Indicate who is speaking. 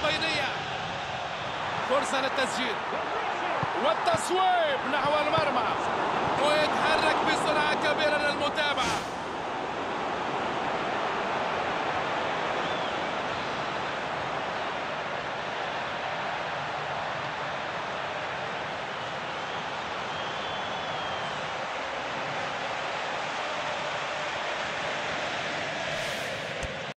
Speaker 1: بينية، فرصة للتسجيل والتصويب نحو المرمى، ويتحرك بسرعة كبيرة للمتابعة.